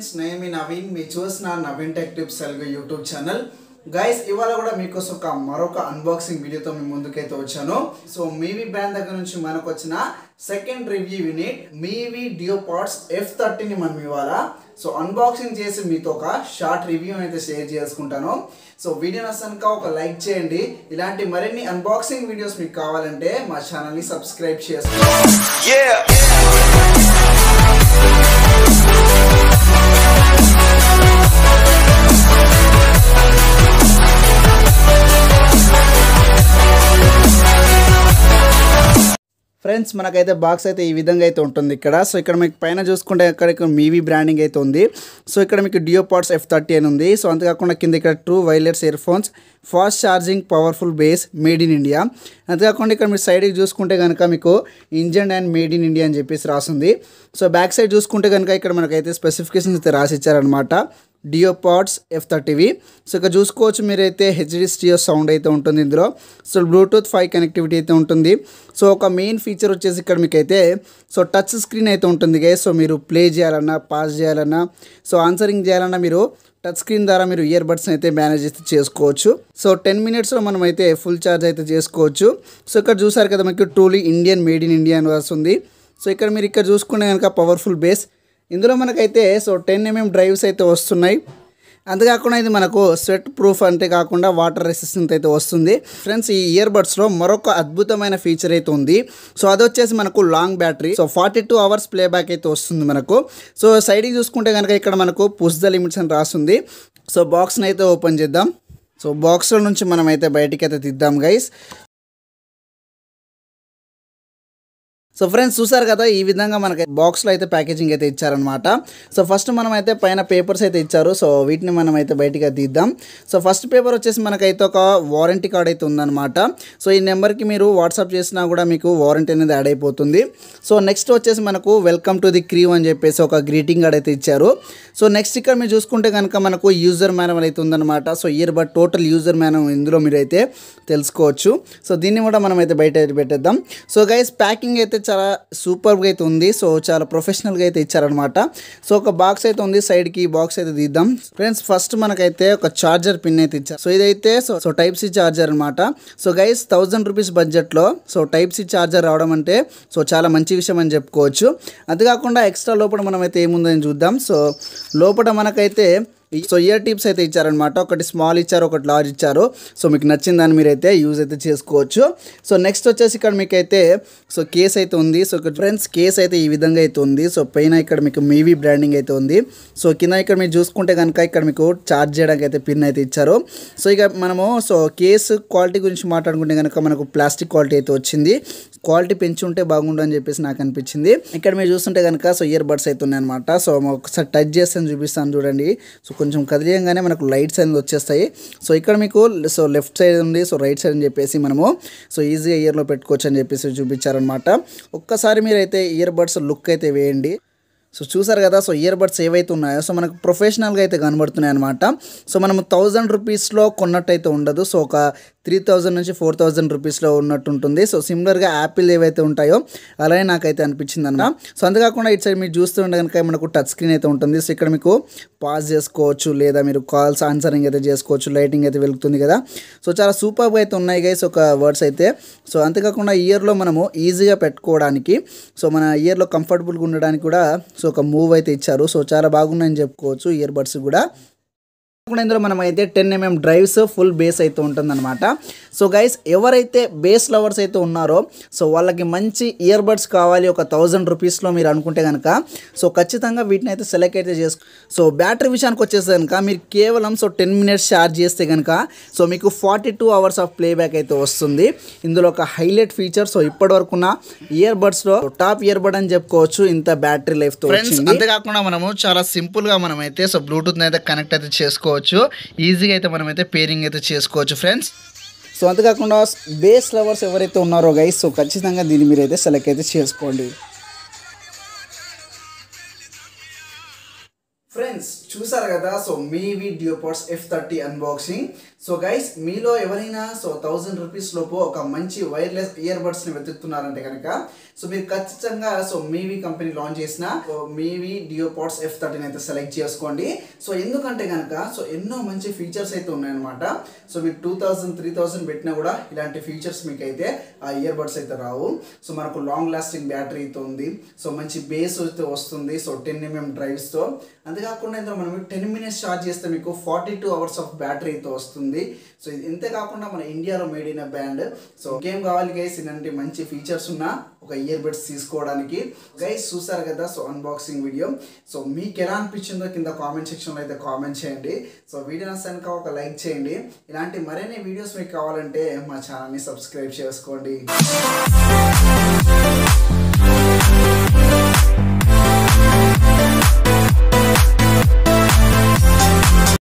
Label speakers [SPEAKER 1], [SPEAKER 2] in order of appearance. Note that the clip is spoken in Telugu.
[SPEAKER 1] ఫ్రెండ్స్ నేను మీ నవీన్ మీరు చూస్తున్నారు Naveen tech tips Telugu YouTube channel guys ఇవాళ కూడా మీకోసం మరొక అన్బాక్సింగ్ వీడియోతో మీ ముందుకైతే వచ్చాను సో మివి బ్రాండ్ దగ్గర నుంచి మనకు వచ్చిన second review unit Mivi duopods f30 ని మనం ఇవాళ సో అన్బాక్సింగ్ చేసి మీతో ఒక షార్ట్ రివ్యూ అయితే షేర్ చేసుకుంటాను సో వీడియో నచ్చాక ఒక లైక్ చేయండి ఇలాంటి మరిన్ని అన్బాక్సింగ్ వీడియోస్ మీకు కావాలంటే మా ఛానల్ ని సబ్స్క్రైబ్ చేసుకోండి ఫ్రెండ్స్ మనకైతే బాక్స్ అయితే ఈ విధంగా అయితే ఉంటుంది ఇక్కడ సో ఇక్కడ మీకు పైన చూసుకుంటే ఇక్కడ మివి బ్రాండింగ్ అయితే ఉంది సో ఇక్కడ మీకు duopods f30 అని ఉంది సో అంతేకాకుండా కింద ఇక్కడ true wireless earphones fast charging powerful bass made in India అంతేకాకుండా ఇక్కడ మీరు సైడ్కి చూసుకుంటే కనుక మీకు engine and made in India అని చెప్పేసి రాసింది సో బ్యాక్ సైడ్ చూసుకుంటే కనుక ఇక్కడ మనకైతే స్పెసిఫికేషన్స్ అయితే రాసి ఇచ్చారనమాట duopods f30 సో ఇక్కడ చూసుకోవచ్చు మీరైతే హెచ్డి స్టీరియో సౌండ్ అయితే ఉంటుంది ఇందులో సో బ్లూటూత్ 5 కనెక్టివిటీ అయితే ఉంటుంది సో ఒక మెయిన్ ఫీచర్ వచ్చేసి ఇక్కడ మీకైతే సో టచ్ స్క్రీన్ అయితే ఉంటుంది గైస్ సో మీరు ప్లే చేయాలన్నా పాస్ చేయాలన్నా సో ఆన్సరింగ్ చేయాలన్నా మీరు టచ్ స్క్రీన్ ద్వారా మీరు ఇయర్ బడ్స్ అయితే మేనేజ్ అయితే చేసుకోవచ్చు సో 10 మినిట్స్లో మనం అయితే ఫుల్ ఛార్జ్ అయితే చేసుకోవచ్చు సో ఇక్కడ చూసారు కదా మీకు truly Indian made in India అని వస్తుంది సో ఇక్కడ మీరు ఇక్కడ చూసుకునే కనుక పవర్ఫుల్ బేస్ ఇందులో మనకైతే సో 10mm డ్రైవ్స్ అయితే వస్తున్నాయి అంతేకాకుండా ఇది మనకు స్వెట్ ప్రూఫ్ అంటే కాకుండా వాటర్ రెసిస్టెంట్ అయితే వస్తుంది ఫ్రెండ్స్ ఈ ఇయర్ బడ్స్లో మరొక అద్భుతమైన ఫీచర్ అయితే ఉంది సో అది వచ్చేసి మనకు long battery so 42 hours playback అయితే వస్తుంది మనకు సో సైడ్కి చూసుకుంటే కనుక ఇక్కడ మనకు పుష్ ద లిమిట్స్ అని రాస్తుంది సో బాక్స్ని అయితే ఓపెన్ చేద్దాం సో బాక్స్లో నుంచి మనం అయితే బయటికి అయితే తీద్దాం గైస్ సో ఫ్రెండ్స్ చూసారు కదా ఈ విధంగా మనకి బాక్స్లో అయితే ప్యాకేజింగ్ అయితే ఇచ్చారనమాట సో ఫస్ట్ మనం అయితే పైన పేపర్స్ అయితే ఇచ్చారు సో వీటిని మనం అయితే బయటికి తీద్దాం సో ఫస్ట్ పేపర్ వచ్చేసి మనకైతే ఒక వారంటీ కార్డ్ అయితే ఉందన్నమాట సో ఈ నెంబర్కి మీరు వాట్సాప్ చేసినా కూడా మీకు వారంటీ అనేది యాడ్ అయిపోతుంది సో నెక్స్ట్ వచ్చేసి మనకు వెల్కమ్ టు ది క్రీవ్ అని చెప్పేసి ఒక గ్రీటింగ్ కార్డ్ అయితే ఇచ్చారు సో నెక్స్ట్ ఇక్కడ మీరు చూసుకుంటే కనుక మనకు యూజర్ మాన్యువల్ అయితే ఉందన్నమాట so earbud total user manual ఇందులో మీరు అయితే తెలుసుకోవచ్చు సో దీన్ని కూడా మనం అయితే బయట అయితే పెట్టేద్దాం సో గైస్ ప్యాకింగ్ అయితే చాలా సూపర్గా అయితే ఉంది సో చాలా ప్రొఫెషనల్గా అయితే ఇచ్చారనమాట సో ఒక బాక్స్ అయితే ఉంది సైడ్కి బాక్స్ అయితే తీద్దాం ఫ్రెండ్స్ ఫస్ట్ మనకైతే ఒక చార్జర్ పిన్ అయితే ఇచ్చారు సో ఇదైతే సో టైప్ సి చార్జర్ అనమాట సో గైస్ 1000 రూపీస్ బడ్జెట్లో సో టైప్ సి చార్జర్ రావడం అంటే సో చాలా మంచి విషయం అని చెప్పుకోవచ్చు అంతేకాకుండా ఎక్స్ట్రా లోపల మనం అయితే ఏముందని చూద్దాం సో లోపల మనకైతే సో ఇయర్ టిప్స్ అయితే ఇచ్చారనమాట ఒకటి స్మాల్ ఇచ్చారు ఒకటి లార్జ్ ఇచ్చారు సో మీకు నచ్చిన దాన్ని మీరైతే యూజ్ అయితే చేసుకోవచ్చు సో నెక్స్ట్ వచ్చేసి ఇక్కడ మీకైతే సో కేస్ అయితే ఉంది సో ఫ్రెండ్స్ కేస్ అయితే ఈ విధంగా అయితే ఉంది సో పైన ఇక్కడ మీకు మివి బ్రాండింగ్ అయితే ఉంది సో కింద ఇక్కడ మీరు చూసుకుంటే కనుక ఇక్కడ మీకు ఛార్జ్ చేయడానికి అయితే పిన్ అయితే ఇచ్చారు సో ఇక మనము సో కేసు క్వాలిటీ గురించి మాట్లాడుకుంటే కనుక మనకు ప్లాస్టిక్ క్వాలిటీ అయితే వచ్చింది క్వాలిటీ పెంచి ఉంటే బాగుండు అని చెప్పేసి నాకు అనిపించింది ఇక్కడ మీరు చూస్తుంటే కనుక సో ఇయర్ బడ్స్ అయితే ఉన్నాయన్నమాట సో ఒకసారి టచ్ చేస్తాను చూపిస్తాను చూడండి సో కొంచెం కదిలియంగానే మనకు లైట్స్ అనేది వచ్చేస్తాయి సో ఇక్కడ మీకు సో లెఫ్ట్ సైడ్ ఉంది సో రైట్ సైడ్ అని చెప్పేసి మనము సో ఈజీగా ఇయర్లో పెట్టుకోవచ్చు అని చెప్పేసి చూపించారనమాట ఒక్కసారి మీరైతే ఇయర్ బడ్స్ లుక్ అయితే వేయండి సో చూసారు కదా సో ఇయర్ బడ్స్ ఏవైతే ఉన్నాయో సో మనకు ప్రొఫెషనల్గా అయితే కనబడుతున్నాయి అనమాట సో మనం 1000 రూపీస్లో కొన్నట్టయితే ఉండదు సో ఒక 3000 నుంచి 4000 రూపీస్లో ఉన్నట్టు ఉంటుంది సో సిమిలర్గా యాపిల్ ఏవైతే ఉంటాయో అలానే నాకైతే అనిపించింది అన్న సో అంతేకాకుండా ఇటు సైడ్ మీరు చూస్తుంటే కనుక మనకు టచ్ స్క్రీన్ అయితే ఉంటుంది సో ఇక్కడ మీకు పాజ్ చేసుకోవచ్చు లేదా మీరు కాల్స్ ఆన్సరింగ్ అయితే చేసుకోవచ్చు లైటింగ్ అయితే వెలుగుతుంది కదా సో చాలా సూపర్గా అయితే ఉన్నాయి గైస్ ఒక వర్డ్స్ అయితే సో అంతేకాకుండా ఇయర్లో మనము ఈజీగా పెట్టుకోవడానికి సో మన ఇయర్లో కంఫర్టబుల్గా ఉండడానికి కూడా సో ఒక మూవ్ అయితే ఇచ్చారు సో చాలా బాగున్నాయని చెప్పుకోవచ్చు ఇయర్ బడ్స్ కూడా ఇందులో మనం అయితే 10mm డ్రైవ్స్ ఫుల్ బేస్ అయితే ఉంటుందన్నమాట సో గైస్ ఎవరైతే బేస్ లవర్స్ అయితే ఉన్నారో సో వాళ్ళకి మంచి ఇయర్ బడ్స్ కావాలి ఒక 1000 రూపీస్లో మీరు అనుకుంటే కనుక సో ఖచ్చితంగా వీటిని అయితే సెలెక్ట్ అయితే సో బ్యాటరీ విషయానికి వచ్చేస్తే కనుక మీరు కేవలం సో 10 మినిట్స్ ఛార్జ్ చేస్తే కనుక సో మీకు 42 అవర్స్ ఆఫ్ ప్లేబ్యాక్ అయితే వస్తుంది ఇందులో ఒక హైలైట్ ఫీచర్ సో ఇప్పటివరకు ఉన్న ఇయర్ బడ్స్లో టాప్ ఇయర్ బడ్ అని చెప్పుకోవచ్చు ఇంత బ్యాటరీ లైఫ్తో అంతేకాకుండా మనము చాలా సింపుల్గా మనం అయితే సో బ్లూటూత్ అయితే కనెక్ట్ అయితే చేసుకోవచ్చు ఈజీగా అయితే మనం అయితే పేరింగ్ అయితే చేసుకోవచ్చు ఫ్రెండ్స్ సో అంతేకాకుండా బేస్ లవర్స్ ఎవరైతే ఉన్నారో గైస్ సో ఖచ్చితంగా దీన్ని మీరైతే సెలెక్ట్ అయితే చేసుకోండి ఫ్రెండ్స్ చూసారు చూసారు కదా సో మీవి duopods f30 unboxing. So guys మీలో ఎవరైనా సో 1000 రూపీస్ లోపు ఒక మంచి వైర్లెస్ ఇయర్ బడ్స్ ని వెతుకుతున్నారంటే కనుక సో మీరు ఖచ్చితంగా సో మీవి కంపెనీ లాంచ్ చేసిన మీవి duopods f30 అయితే సెలెక్ట్ చేసుకోండి. సో ఎందుకంటే కనుక సో ఎన్నో మంచి ఫీచర్స్ అయితే ఉన్నాయన్నమాట. సో మీరు 2000-3000 పెట్టినా కూడా ఇలాంటి ఫీచర్స్ మీకు అయితే ఆ ఇయర్ బడ్స్ అయితే రావు. సో మనకు లాంగ్ లాస్టింగ్ బ్యాటరీ అయితే ఉంది. సో మంచి బేస్ అయితే వస్తుంది. సో 10mm డ్రైవ్స్తో. అంతేకాకుండా ఇందులో మనం 10 minutes ఛార్జ్ చేస్తే మీకు 42 hours ఆఫ్ బ్యాటరీ అయితే వస్తుంది. సో ఇది ఇంతే కాకుండా మన ఇండియాలో మేడ్ ఇన్ బ్యాండ్. సో ఇంకేం కావాలి గైస్ ఇలాంటి మంచి ఫీచర్స్ ఉన్న ఒక ఇయర్ బడ్స్ తీసుకోవడానికి. గైస్ చూసారు కదా సో అన్బాక్సింగ్ వీడియో. సో మీకు ఎలా అనిపించిందో కింద కామెంట్ సెక్షన్లో అయితే కామెంట్ చేయండి. సో వీడియో నచ్చాక ఒక లైక్ చేయండి. ఇలాంటి మరిన్ని వీడియోస్ మీకు కావాలంటే మా ఛానల్ని సబ్స్క్రైబ్ చేసుకోండి.